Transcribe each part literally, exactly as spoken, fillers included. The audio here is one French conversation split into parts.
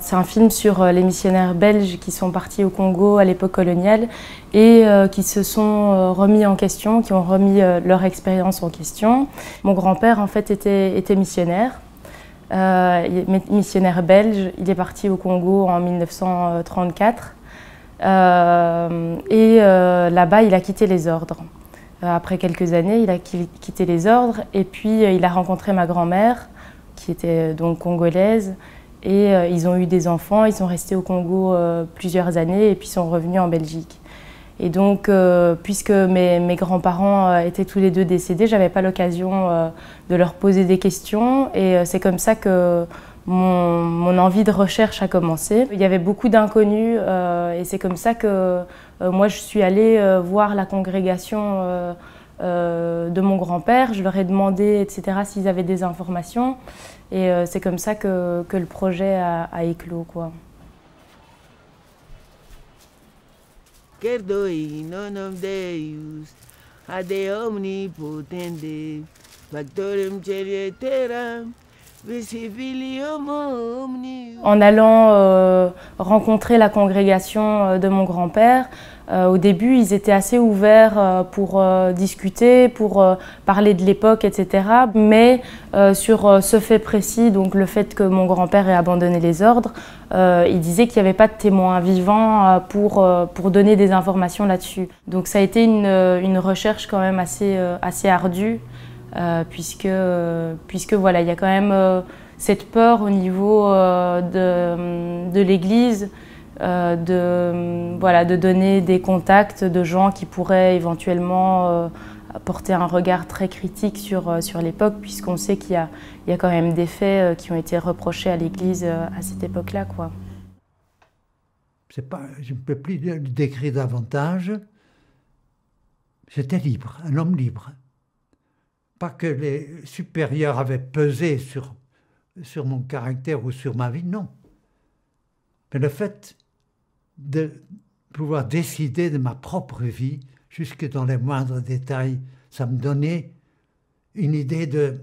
C'est un film sur les missionnaires belges qui sont partis au Congo à l'époque coloniale et qui se sont remis en question, qui ont remis leur expérience en question. Mon grand-père en fait était, était missionnaire, euh, missionnaire belge. Il est parti au Congo en mille neuf cent trente-quatre euh, et euh, là-bas il a quitté les ordres. Après quelques années, il a quitté les ordres et puis il a rencontré ma grand-mère qui était donc congolaise. Et euh, ils ont eu des enfants, ils sont restés au Congo euh, plusieurs années et puis sont revenus en Belgique. Et donc, euh, puisque mes, mes grands-parents euh, étaient tous les deux décédés, j'avais pas l'occasion euh, de leur poser des questions. Et euh, c'est comme ça que mon, mon envie de recherche a commencé. Il y avait beaucoup d'inconnus euh, et c'est comme ça que euh, moi je suis allée euh, voir la congrégation euh, euh, de mon grand-père. Je leur ai demandé, et cetera, s'ils avaient des informations. Et euh, c'est comme ça que, que le projet a, a éclos, quoi. En allant euh, rencontrer la congrégation de mon grand-père, euh, au début ils étaient assez ouverts euh, pour euh, discuter, pour euh, parler de l'époque, et cetera. Mais euh, sur euh, ce fait précis, donc le fait que mon grand-père ait abandonné les ordres, euh, il disait qu'il n'y avait pas de témoins vivants euh, pour, euh, pour donner des informations là-dessus. Donc ça a été une, une recherche quand même assez, euh, assez ardue, euh, puisque, euh, puisque voilà, il y a quand même euh, cette peur au niveau euh, de, de l'Église euh, de, voilà, de donner des contacts de gens qui pourraient éventuellement euh, porter un regard très critique sur, euh, sur l'époque, puisqu'on sait qu'il y a, il y a quand même des faits euh, qui ont été reprochés à l'Église euh, à cette époque-là, quoi. C'est pas, je ne peux plus le décrire davantage. J'étais libre, un homme libre. Pas que les supérieurs avaient pesé sur sur mon caractère ou sur ma vie, non. Mais le fait de pouvoir décider de ma propre vie, jusque dans les moindres détails, ça me donnait une idée de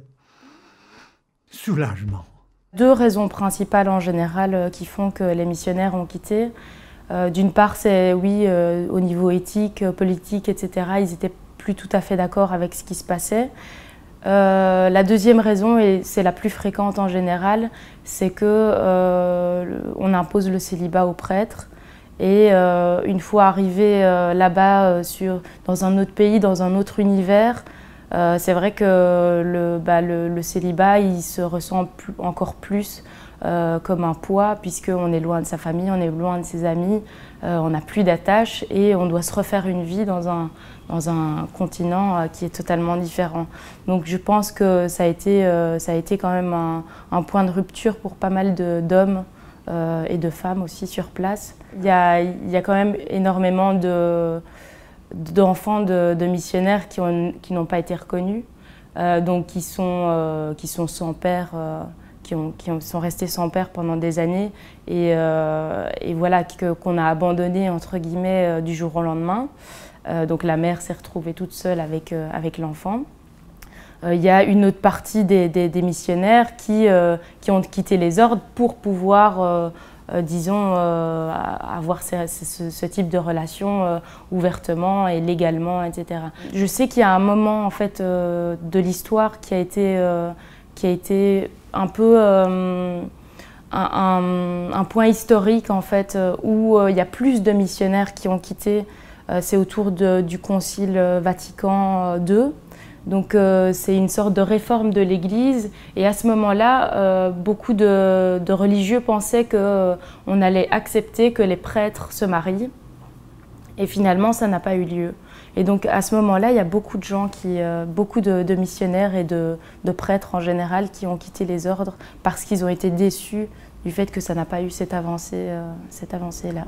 soulagement. Deux raisons principales en général qui font que les missionnaires ont quitté. Euh, D'une part, c'est oui, euh, au niveau éthique, politique, et cetera, ils n'étaient plus tout à fait d'accord avec ce qui se passait. Euh, la deuxième raison, et c'est la plus fréquente en général, c'est que euh, on impose le célibat aux prêtres. Et euh, une fois arrivé euh, là-bas, euh, sur, dans un autre pays, dans un autre univers, euh, c'est vrai que le, bah, le, le célibat, il se ressent plus, encore plus euh, comme un poids, puisqu'on est loin de sa famille, on est loin de ses amis, euh, on n'a plus d'attache et on doit se refaire une vie dans un, dans un continent euh, qui est totalement différent. Donc je pense que ça a été, euh, ça a été quand même un, un point de rupture pour pas mal d'hommes euh, et de femmes aussi sur place. Il y a, il y a quand même énormément de, d'enfants de, de missionnaires qui n'ont qui n'ont pas été reconnus, euh, donc qui sont, euh, qui sont sans père, euh, qui, ont, qui ont, sont restés sans père pendant des années et, euh, et voilà, qu'on a abandonné entre guillemets du jour au lendemain. Euh, donc la mère s'est retrouvée toute seule avec, euh, avec l'enfant. Euh, il y a une autre partie des, des, des missionnaires qui, euh, qui ont quitté les ordres pour pouvoir, euh, euh, disons, euh, avoir ce, ce, ce type de relation euh, ouvertement et légalement, et cetera. Je sais qu'il y a un moment en fait, euh, de l'histoire qui a été, euh, qui a été un peu euh, un, un, un point historique en fait, où euh, il y a plus de missionnaires qui ont quitté. C'est autour de, du Concile Vatican deux. Donc euh, c'est une sorte de réforme de l'Église. Et à ce moment-là, euh, beaucoup de, de religieux pensaient qu'on euh, allait accepter que les prêtres se marient. Et finalement, ça n'a pas eu lieu. Et donc à ce moment-là, il y a beaucoup de gens, qui, euh, beaucoup de, de missionnaires et de, de prêtres en général qui ont quitté les ordres parce qu'ils ont été déçus du fait que ça n'a pas eu cette avancée, euh, cette avancée-là.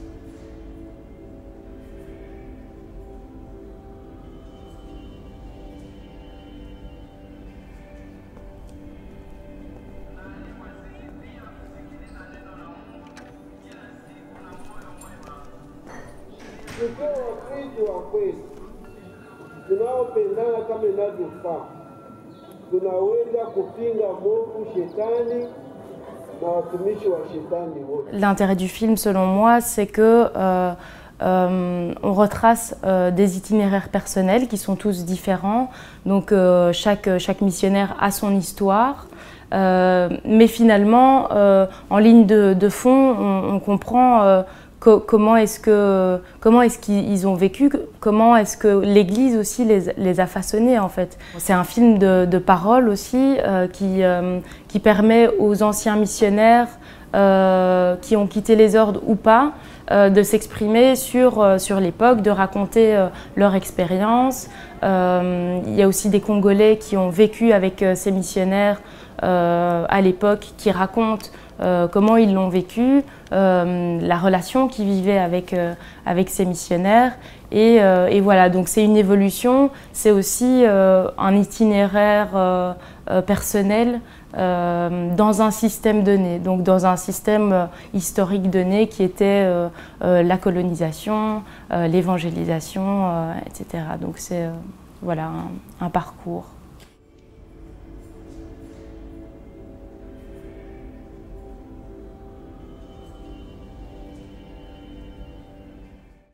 Tukiwa Wakristo wa kweli tunaopendana kama inavyofaa, tunaweza kupinga mwovu shetani L'intérêt du film, selon moi, c'est que euh, euh, on retrace euh, des itinéraires personnels qui sont tous différents. Donc euh, chaque, chaque missionnaire a son histoire. Euh, mais finalement, euh, en ligne de, de fond, on, on comprend euh, co comment est-ce que, comment est-ce qu'ils ont vécu, comment est-ce que l'Église aussi les, les a façonnés en fait. C'est un film de, de parole aussi euh, qui, euh, qui permet aux anciens missionnaires euh, qui ont quitté les ordres ou pas euh, de s'exprimer sur, euh, sur l'époque, de raconter euh, leur expérience. Euh, il y a aussi des Congolais qui ont vécu avec euh, ces missionnaires Euh, à l'époque, qui racontent euh, comment ils l'ont vécu, euh, la relation qu'ils vivaient avec, euh, avec ces missionnaires. Et, euh, et voilà, donc c'est une évolution, c'est aussi euh, un itinéraire euh, euh, personnel euh, dans un système donné, donc dans un système euh, historique donné qui était euh, euh, la colonisation, euh, l'évangélisation, euh, et cetera. Donc c'est euh, voilà, un, un parcours.